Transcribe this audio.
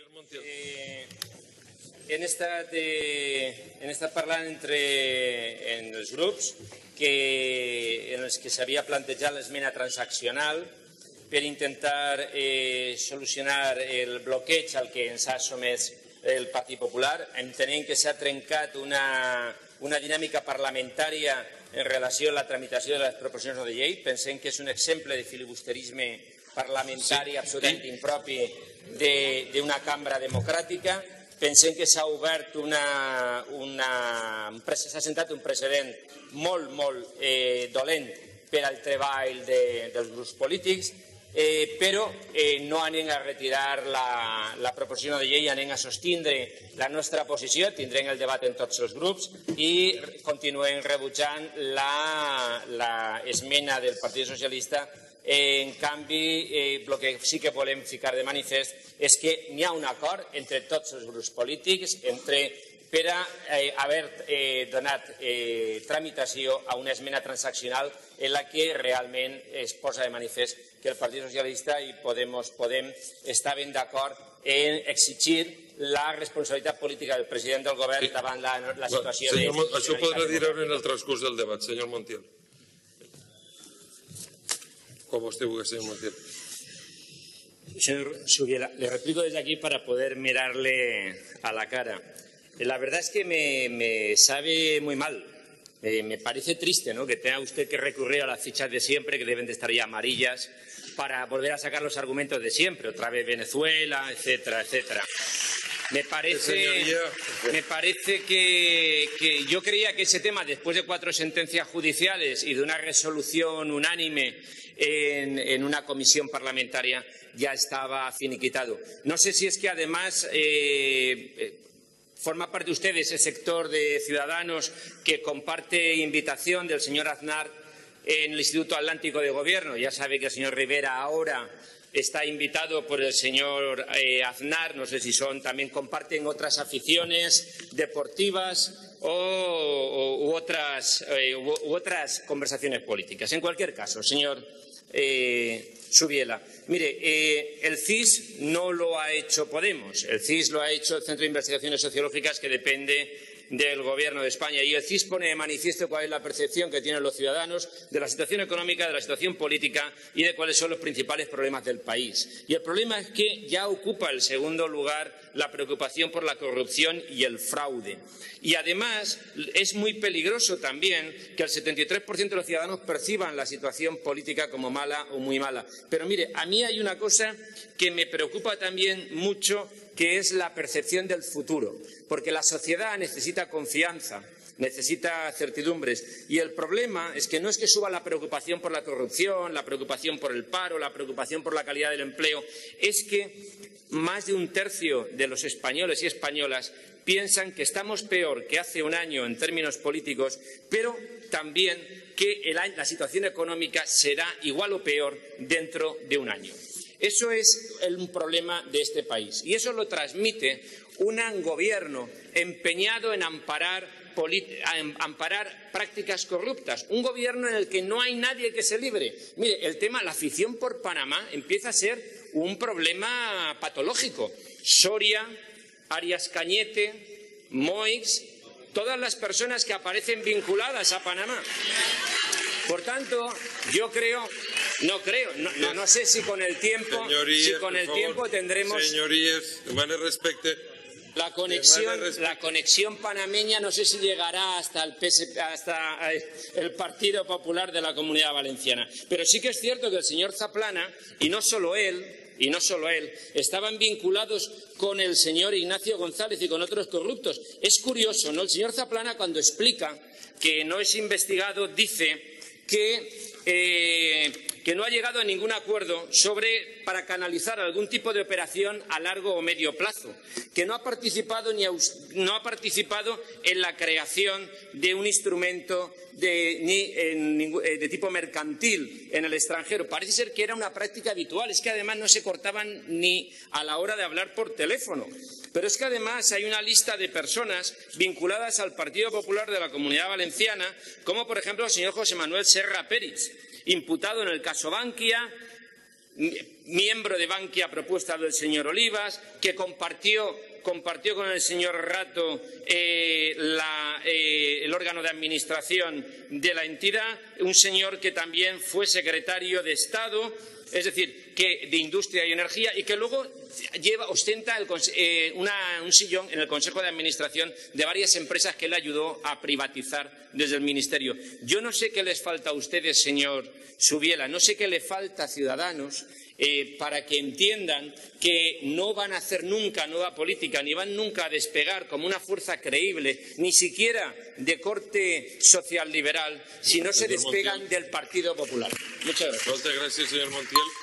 Hem estat parlant en els grups en els que s'havia plantejat l'esmena transaccional per intentar solucionar el bloqueig al que ens ha sotmès el Partit Popular. Entenem que s'ha trencat una dinàmica parlamentària en relació a la tramitació de les proposicions de llei. Pensem que és un exemple de filibusterisme parlamentari absolutament impropi d'una cambra democràtica. Pensem que s'ha obert s'ha sentat un precedent molt dolent per al treball dels grups polítics, però no anem a retirar la proposició de llei, anem a sostindre la nostra posició, tindrem el debat en tots els grups i continuem rebutjant l'esmena del Partit Socialista. En canvi, el que sí que volem ficar de manifest és que n'hi ha un acord entre tots els grups polítics per haver donat tramitació a una esmena transaccional en la que realment es posa de manifest que el Partit Socialista i Podem estaven d'acord en exigir la responsabilitat política del president del govern davant la situació de... Això ho podrà dir ara en el transcurs del debat, senyor Montiel. Como usted vulgui, señor Montiel. Señor Subiela, le replico desde aquí para poder mirarle a la cara. La verdad es que me sabe muy mal. Me parece triste, ¿no?, que tenga usted que recurrir a las fichas de siempre, que deben de estar ya amarillas, para volver a sacar los argumentos de siempre. Otra vez Venezuela, etcétera, etcétera. Me parece que yo creía que ese tema, después de 4 sentencias judiciales y de una resolución unánime en una comisión parlamentaria, ya estaba finiquitado. No sé si es que además forma parte usted de ese sector de ciudadanos que comparte invitación del señor Aznar en el Instituto Atlántico de Gobierno. Ya sabe que el señor Rivera ahora está invitado por el señor Aznar. No sé si comparten otras aficiones deportivas u otras conversaciones políticas. En cualquier caso, señor Subiela, mire, el CIS no lo ha hecho Podemos, el CIS lo ha hecho el Centro de Investigaciones Sociológicas, que depende del Gobierno de España, y el CIS pone de manifiesto cuál es la percepción que tienen los ciudadanos de la situación económica, de la situación política y de cuáles son los principales problemas del país. Y el problema es que ya ocupa el segundo lugar la preocupación por la corrupción y el fraude. Y además es muy peligroso también que el 73% de los ciudadanos perciban la situación política como mala o muy mala. Pero mire, a mí hay una cosa que me preocupa también mucho, que es la percepción del futuro, porque la sociedad necesita confianza, necesita certidumbres, y el problema es que no es que suba la preocupación por la corrupción, la preocupación por el paro, la preocupación por la calidad del empleo, es que más de 1/3 de los españoles y españolas piensan que estamos peor que hace un año en términos políticos, pero también que la situación económica será igual o peor dentro de un año. Eso es un problema de este país, y eso lo transmite un gobierno empeñado en amparar prácticas corruptas, un gobierno en el que no hay nadie que se libre. Mire, la afición por Panamá empieza a ser un problema patológico. Soria, Arias Cañete, Moix, todas las personas que aparecen vinculadas a Panamá. Por tanto, no sé si con el tiempo, tendremos... Señorías, respecte. La conexión panameña no sé si llegará hasta el Partido Popular de la Comunidad Valenciana. Pero sí que es cierto que el señor Zaplana, y no solo él, estaban vinculados con el señor Ignacio González y con otros corruptos. Es curioso, ¿no? El señor Zaplana, cuando explica que no es investigado, dice que no ha llegado a ningún acuerdo para canalizar algún tipo de operación a largo o medio plazo, que no ha participado en la creación de un instrumento de tipo mercantil en el extranjero. Parece ser que era una práctica habitual. Es que además no se cortaban ni a la hora de hablar por teléfono. Pero es que además hay una lista de personas vinculadas al Partido Popular de la Comunidad Valenciana, como por ejemplo el señor José Manuel Serra Peris, imputado en el caso Bankia, miembro de Bankia a propuesta del señor Olivas, que compartió con el señor Rato el órgano de administración de la entidad, un señor que también fue secretario de Estado, es decir, de Industria y Energía, y que luego ostenta un sillón en el Consejo de Administración de varias empresas que él ayudó a privatizar desde el Ministerio. Yo no sé qué les falta a ustedes, señor Subiela, no sé qué le falta a Ciudadanos para que entiendan que no van a hacer nunca nueva política, ni van nunca a despegar como una fuerza creíble, ni siquiera de corte socialliberal, si no se despegan del Partido Popular. Muchas gracias. Moltes gràcies, senyor Montiel.